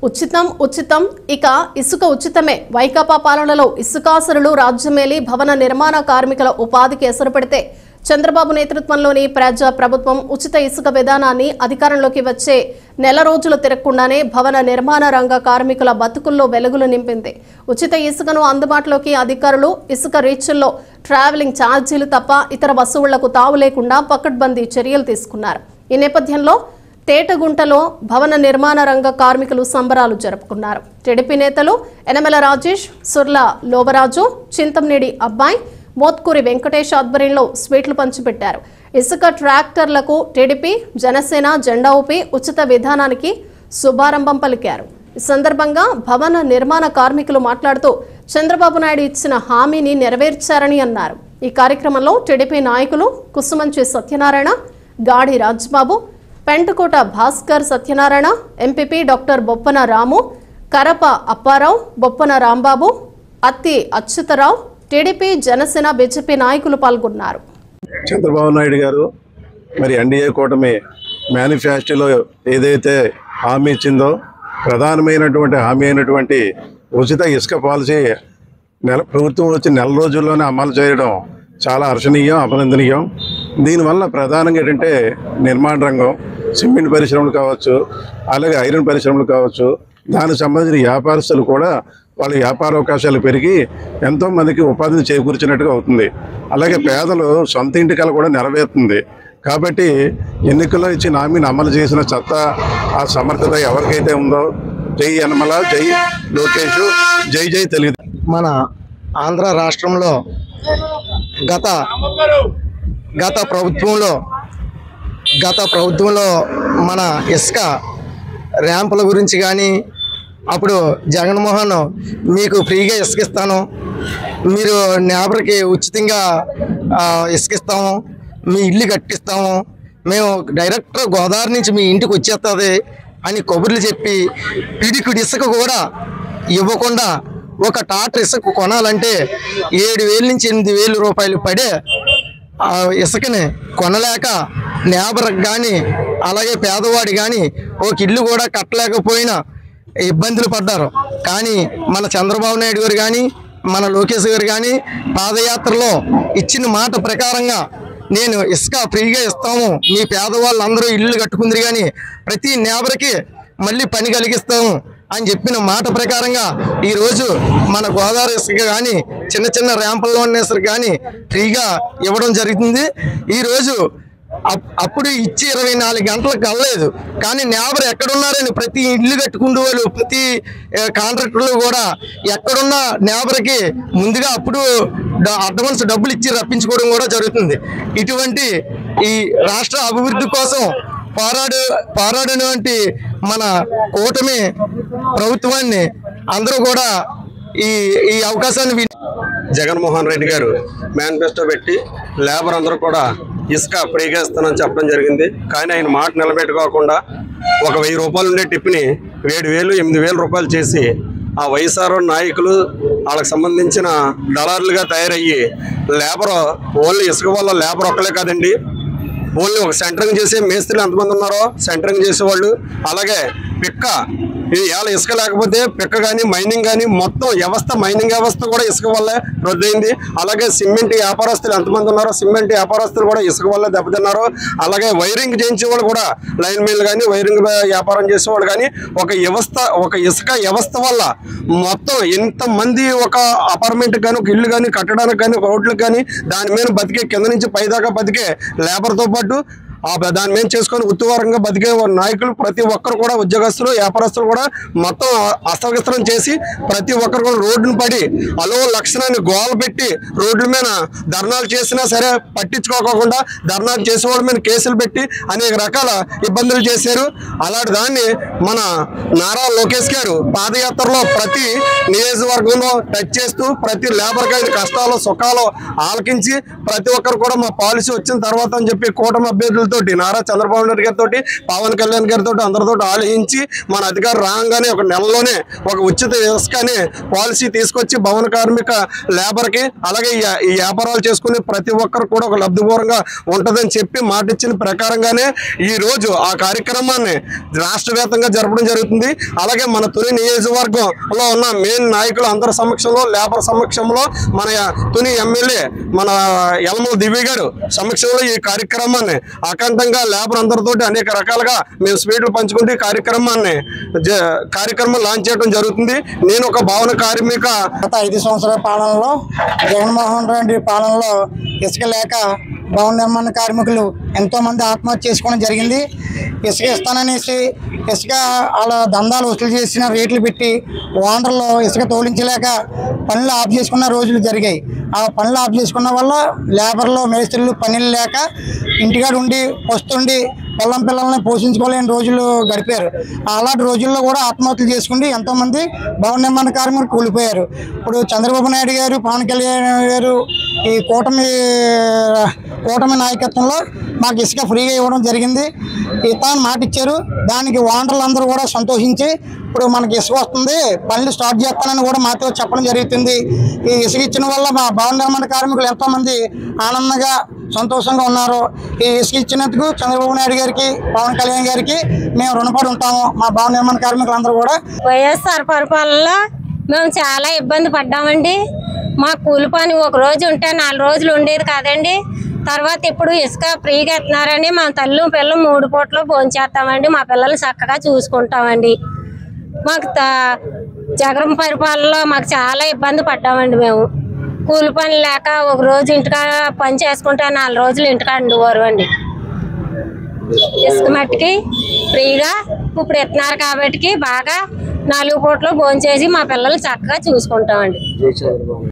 ఉచితం ఉచితం ఇక ఇసుక ఉచితమే. వైకాపా పాలనలో ఇసుకాసురులు రాజ్యమేలి భవన నిర్మాణ కార్మికుల ఉపాధికి ఎసరు పెడితే చంద్రబాబు నేతృత్వంలోని ప్రజా ప్రభుత్వం ఉచిత ఇసుక విధానాన్ని అధికారంలోకి వచ్చే నెల రోజులు తిరగకుండానే భవన నిర్మాణ రంగ కార్మికుల బతుకుల్లో వెలుగులు నింపింది. ఉచిత ఇసుకను అందుబాటులోకి అధికారులు ఇసుక రీచ్ల్లో ట్రావెలింగ్ ఛార్జీలు తప్ప ఇతర వసూళ్లకు తావు లేకుండా పకడ్బందీ చర్యలు తీసుకున్నారు. ఈ నేపథ్యంలో తేటగుంటలో భవన నిర్మాణ రంగ కార్మికులు సంబరాలు జరుపుకున్నారు. టీడీపీ నేతలు యనమల రాజేష్, సుర్ల లోబరాజు, చింతమనేడి అబ్బాయి, మోత్కూరి వెంకటేష్ ఆధ్వర్యంలో స్వీట్లు పంచిపెట్టారు. ఇసుక ట్రాక్టర్లకు టీడీపీ, జనసేన జెండా ఊపి ఉచిత విధానానికి శుభారంభం పలికారు. ఈ సందర్భంగా భవన నిర్మాణ కార్మికులు మాట్లాడుతూ చంద్రబాబు నాయుడు ఇచ్చిన హామీని నెరవేర్చారని అన్నారు. ఈ కార్యక్రమంలో టీడీపీ నాయకులు Kusumanchi Satyanarayana, Gadi Rajbabu, Pentakota Bhaskar Satyanarayana, MPP doctor Boppana Ramu, Karapa Apparao, Boppana Rambabu, Atti Achyutarao, TDP, Janasena, BJP నాయకులు పాల్గొన్నారు. చంద్రబాబు నాయుడు గారు మరి ఎన్డీఏ కూటమి మేనిఫెస్టోలో ఏదైతే హామీ ఇచ్చిందో ప్రధానమైనటువంటి హామీ అయినటువంటి ఉచిత ఇసుక పాలసీ ప్రభుత్వం వచ్చి నెల రోజుల్లోనే అమలు చేయడం చాలా హర్షణీయం, అభినందనీయం. దీనివల్ల ప్రధానంగా ఏంటంటే నిర్మాణ రంగం, సిమెంట్ పరిశ్రమలు కావచ్చు, అలాగే ఐరన్ పరిశ్రమలు కావచ్చు, దానికి సంబంధించిన వ్యాపారస్తులు కూడా వాళ్ళ వ్యాపార అవకాశాలు పెరిగి ఎంతోమందికి ఉపాధిని చేకూర్చినట్టుగా అవుతుంది. అలాగే పేదలు సొంత ఇంటి కల కూడా నెరవేరుతుంది. కాబట్టి ఎన్నికల్లో ఇచ్చిన హామీని అమలు చేసిన సత్తా, ఆ సమర్థత ఎవరికైతే ఉందో జై యనమల, జై లోకేష్, జై జై తెలుగు. మన ఆంధ్ర రాష్ట్రంలో గత ప్రభుత్వంలో మన ఇసుక ర్యాంపుల గురించి కానీ అప్పుడు జగన్మోహన్ మీకు ఫ్రీగా ఇసుక ఇస్తాను, మీరు నేబర్కి ఉచితంగా ఇసుక ఇస్తాము, మీ ఇల్లు కట్టిస్తాము, మేము డైరెక్ట్ గోదావరి నుంచి మీ ఇంటికి వచ్చేస్తుంది అని కబుర్లు చెప్పి పిడికిడి ఇసుక కూడా ఇవ్వకుండా ఒక టాటర్ ఇసుక కొనాలంటే 7,000 నుంచి 8,000 రూపాయలు పడే ఇసుకని కొనలేక నేబర్కి కానీ అలాగే పేదవాడి కానీ ఒక ఇల్లు కూడా కట్టలేకపోయినా ఇబ్బందులు పడ్డారు. కానీ మన చంద్రబాబు నాయుడు గారు కానీ మన లోకేష్ గారు కానీ పాదయాత్రలో ఇచ్చిన మాట ప్రకారంగా నేను ఇసుక ఫ్రీగా ఇస్తాము, మీ పేదవాళ్ళందరూ ఇల్లు కట్టుకుందరు కానీ ప్రతి నేబర్కి మళ్ళీ పని కలిగిస్తాము అని చెప్పిన మాట ప్రకారంగా ఈరోజు మన గోదావరి ఇసుక కానీ చిన్న చిన్న ర్యాంపుల్లో ఉన్న ఇసుక కానీ ఫ్రీగా ఇవ్వడం జరుగుతుంది. ఈరోజు అప్పుడు ఇచ్చి 24 గంటలకు కలలేదు, కానీ నేబర్ ఎక్కడున్నారని ప్రతి ఇల్లు కట్టుకుంటూ వాళ్ళు ప్రతి కాంట్రాక్టర్లు కూడా ఎక్కడున్న నేబర్కి ముందుగా అప్పుడు అడ్వాన్స్ డబ్బులు ఇచ్చి రప్పించుకోవడం కూడా జరుగుతుంది. ఇటువంటి ఈ రాష్ట్ర అభివృద్ధి కోసం పోరాడినటువంటి మన కూటమి ప్రభుత్వాన్ని అందరూ కూడా ఈ అవకాశాన్ని జగన్మోహన్ రెడ్డి గారు మేనిఫెస్టో పెట్టి లేబర్ అందరూ కూడా ఇసుక ఫ్రీగా ఇస్తానని చెప్పడం జరిగింది. కానీ ఆయన మాట నిలబెట్టుకోకుండా ఒక 1000 రూపాయలు ఉండే టిప్ని 7,000, 8,000 రూపాయలు చేసి ఆ వైఎస్ఆర్ నాయకులు వాళ్ళకి సంబంధించిన దళారులుగా తయారయ్యి లేబర్ ఓన్లీ ఇసుక వల్ల లేబర్ ఒక్కలే కాదండి, ఓన్లీ ఒక సెంటరింగ్ చేసే మేస్త్రీలు ఎంతమంది ఉన్నారో సెంటరింగ్ చేసేవాళ్ళు, అలాగే పిక్క, ఇది ఎలా ఇసుక లేకపోతే పిక్క కానీ మైనింగ్ కానీ మొత్తం వ్యవస్థ, మైనింగ్ వ్యవస్థ కూడా ఇసుక వల్లే రద్దయింది. అలాగే సిమెంట్ వ్యాపారస్తులు ఎంతమంది ఉన్నారో సిమెంట్ వ్యాపారస్తులు కూడా ఇసుక వల్ల దెబ్బతిన్నారు. అలాగే వైరింగ్ చేయించేవాళ్ళు కూడా లైన్ మెన్లు కానీ వైరింగ్ వ్యాపారం చేసేవాళ్ళు కానీ ఒక ఇసుక వ్యవస్థ వల్ల మొత్తం ఎంతమంది ఒక అపార్ట్మెంట్ కానీ ఒక ఇల్లు కానీ కట్టడానికి కానీ రోడ్లకు కానీ దాని మీద బతికే కింద నుంచి పైదాకా బతికే లేబర్తో పాటు దాని మీద చేసుకొని ఉత్తువారంగా బతికే నాయకులు ప్రతి ఒక్కరు కూడా ఉద్యోగస్తులు వ్యాపారస్తులు కూడా మొత్తం అస్తవ్యస్తం చేసి ప్రతి ఒక్కరు కూడా రోడ్డును పడి అలో లక్షణాన్ని గోలు పెట్టి రోడ్ల మీద ధర్నాలు చేసినా సరే పట్టించుకోకుండా ధర్నాలు చేసేవాళ్ళ మీద కేసులు పెట్టి అనేక రకాల ఇబ్బందులు చేశారు. అలాంటి దాన్ని మన నారా లోకేష్ గారు పాదయాత్రలో ప్రతి నియోజకవర్గంలో టచ్ చేస్తూ ప్రతి లేబర్కి అయిన కష్టాలు సుఖాలు ఆలకించి ప్రతి ఒక్కరు కూడా మా పాలసీ వచ్చిన తర్వాత అని చెప్పి కూటమి అభ్యర్థులతో నాయకులతో నారా చంద్రబాబు నాయుడు గారితో పవన్ కళ్యాణ్ గారితో అందరితో ఆలోచించి మన అధికారం రాగానే ఒక నెలలోనే ఒక ఉచిత ఇసుక అనే పాలసీ తీసుకొచ్చి భవన కార్మిక లేబర్కి అలాగే ఈ వ్యాపారాలు చేసుకునే ప్రతి ఒక్కరు కూడా ఒక లబ్ధిపూర్వంగా ఉంటుందని చెప్పి మాట ఇచ్చిన ప్రకారంగానే ఈ రోజు ఆ కార్యక్రమాన్ని రాష్ట్ర వ్యాప్తంగా జరపడం జరుగుతుంది. అలాగే మన తుని నియోజకవర్గంలో ఉన్న మెయిన్ నాయకులు అందరి సమక్షంలో లేబర్ సమక్షంలో మన తుని ఎమ్మెల్యే మన యలమల దివ్య గారు సమక్షంలో ఈ కార్యక్రమాన్ని అఖండంగా లేబర్ అందరితో అనేక రకాలుగా మేము స్వీట్లు పంచుకుంటూ కార్యక్రమం లాంచ్ చేయడం జరుగుతుంది. నేను ఒక భవన కార్మిక గత 5 సంవత్సరాల పాలనలో జగన్మోహన్ రెడ్డి పాలనలో ఇసుక లేక భవన నిర్మాణ కార్మికులు ఎంతోమంది ఆత్మహత్య చేసుకోవడం జరిగింది. ఇసుక ఇస్తాననేసి ఇసుక వాళ్ళ దందాలు వసూలు చేసిన రేట్లు పెట్టి ఓనర్లు ఇసుక తోలించలేక పనులు ఆఫ్ చేసుకున్న రోజులు జరిగాయి. ఆ పనులు ఆఫ్ చేసుకున్న వల్ల లేబర్లు మేస్త్రీలు పనులు లేక ఇంటికాడ ఉండి వస్తుండి పిల్లల్ని పోషించుకోలేని రోజులు గడిపారు. అలాంటి రోజుల్లో కూడా ఆత్మహత్యలు చేసుకుంటూ ఎంతోమంది భవన నిర్మాణ కార్మికులు కూలిపోయారు. ఇప్పుడు చంద్రబాబు నాయుడు గారు పవన్ కళ్యాణ్ గారు ఈ కూటమి నాయకత్వంలో మాకు ఇసుక ఫ్రీగా ఇవ్వడం జరిగింది. ఇతను మాట ఇచ్చారు. దానికి ఓనర్లు అందరూ కూడా సంతోషించి ఇప్పుడు మనకి ఇసుక వస్తుంది పనులు స్టార్ట్ చేస్తానని కూడా మాతో చెప్పడం జరుగుతుంది. ఈ ఇసుక ఇచ్చిన వల్ల మా భవన నిర్మాణ కార్మికులు ఎంతోమంది ఆనందంగా సంతోషంగా ఉన్నారు. ఈ ఇసుక ఇచ్చినందుకు చంద్రబాబు నాయుడు గారికి పవన్ కళ్యాణ్ గారికి మేము రుణపడి ఉంటాము. మా భవన నిర్మాణ కార్మికులందరూ కూడా వైఎస్ఆర్ పరిపాలనలో మేము చాలా ఇబ్బంది పడ్డామండి. మా కూలి పని ఒక రోజు ఉంటే 4 రోజులు ఉండేది కాదండి. తర్వాత ఇప్పుడు ఇసుక ఫ్రీగా ఇస్తున్నారని మా తల్లు పిల్లలు 3 పూటలు భోంచేస్తామండి. మా పిల్లలు చక్కగా చూసుకుంటామండి. మాకు జగన్ పరిపాలనలో మాకు చాలా ఇబ్బంది పడ్డామండి. మేము కూలి పని లేక ఒక రోజు ఇంటికాడ పని చేసుకుంటే 4 రోజులు ఇంటికాడ ఉండేవారు అండి. ఇసుక మట్టికి ఫ్రీగా ఇప్పుడు ఇస్తున్నారు కాబట్టి బాగా 4 పూటలు భోంచేసి మా పిల్లలు చక్కగా చూసుకుంటామండి.